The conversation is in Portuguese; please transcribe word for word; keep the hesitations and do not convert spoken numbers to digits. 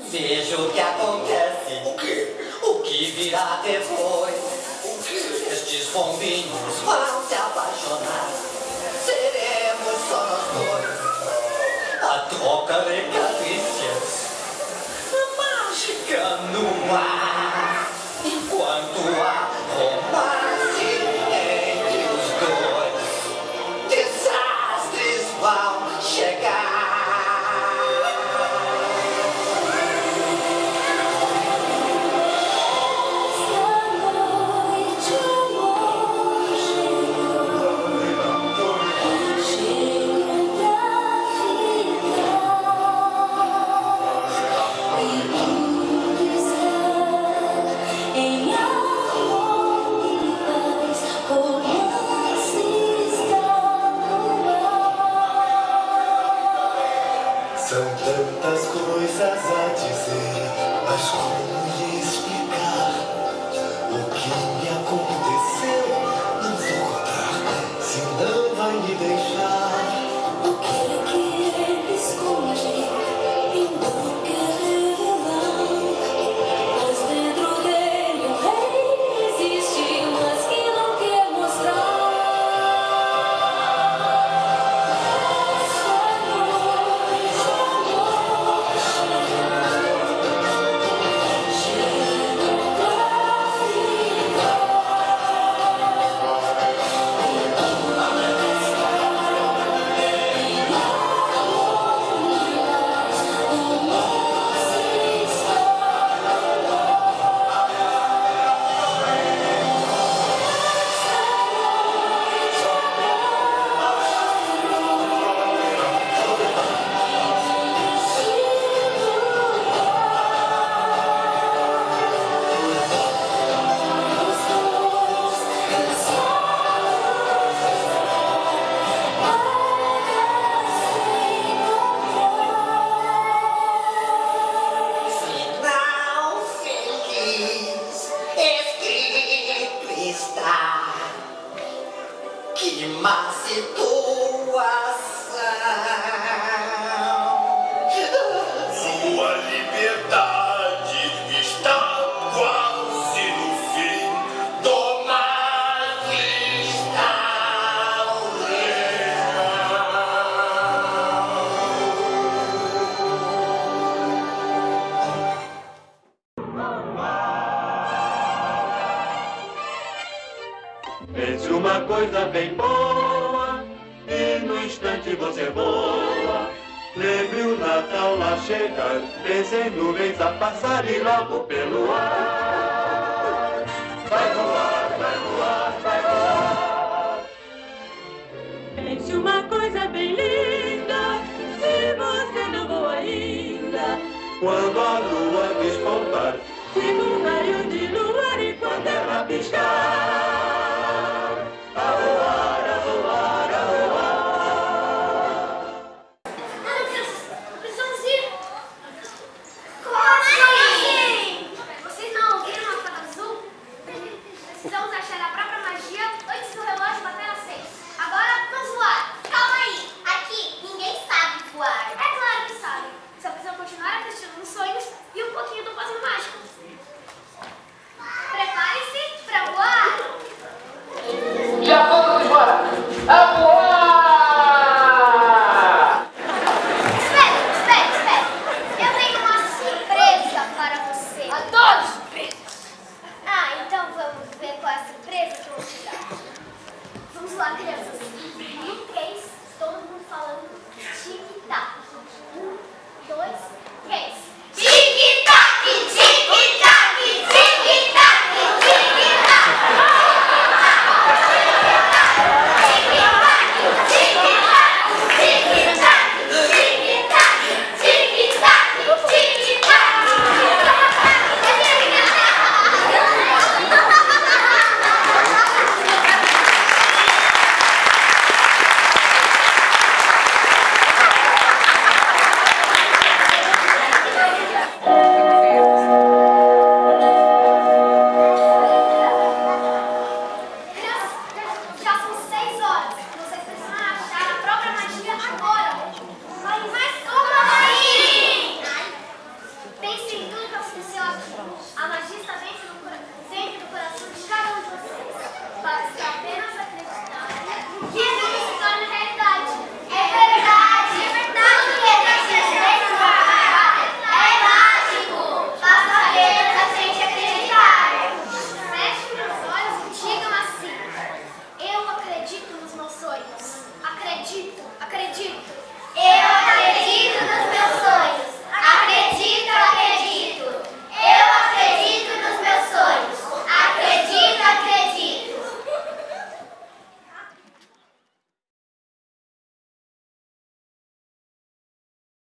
Veja o que acontece. O quê? O que virá depois. O quê? Estes bombinhos vão se apaixonar. Seremos só nós dois. A troca de carícias. Mágica no ar. Enquanto há romance entre os dois, desastres vão chegar. São tantas coisas a dizer, mas como lhe explicar o que me aconteceu? Não vou contar, senão vai me deixar. O que é que ele esconde e não quer revelar? Mas dentro dele um rei existe, mas que não quer mostrar. Que má situação! Sua liberdade está quase no fim. Tomar cristal Pense uma coisa bem boa e no instante você voa. Lembre o Natal lá chegar, pense em nuvens a passar e logo pelo ar. Vai voar, vai voar, vai voar. Pense uma coisa bem linda, se você não voa ainda. Quando a lua despontar, Siga um raio de luar enquanto ela piscar.